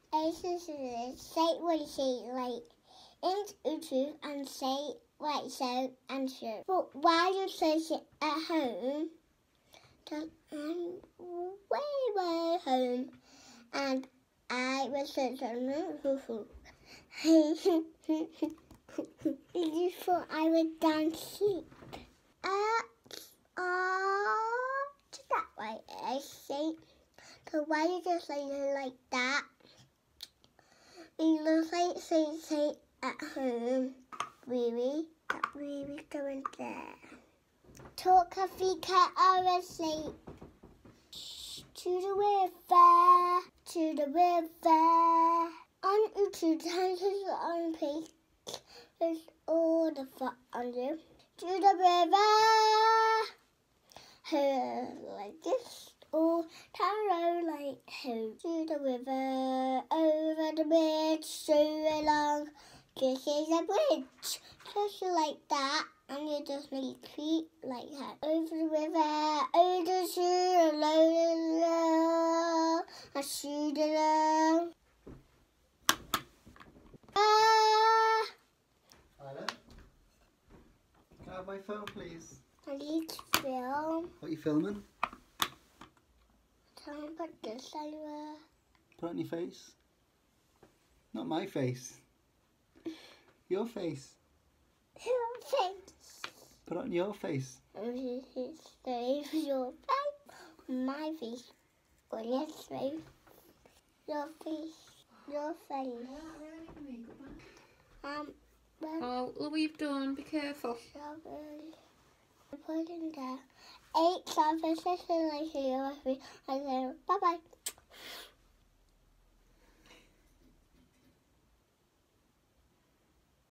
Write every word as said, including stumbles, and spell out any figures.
A sister say what she like in YouTube and say right so and so. But while you search it at home, then I'm way way home and I was searching Google. You thought I would down sleep. Uh, uh, that way I say. So why you just say it like that? You look like say say at home. Really, that really going there. Talk a cat or sleep. To the river, to the river. On YouTube, dances on peak. There's all the fun on you. To the river. Her like this. Or tarot like who? To the river, over the bridge, so along. This is a bridge. Just like that, and you just make feet like that. Over the river, over the sea, along, I shoot along. Ah! Isla, can I have my phone, please? I need to film. What are you filming? Try and put this anywhere. Put it on your face. Not my face. Your face. Your face. Put it on your face. This is your face. My face. Or your face. Your face. Your face. Um, Oh, look what you've done. Be careful. Strawberry. Put in there. Eight, seven, six, and like you. And then bye bye.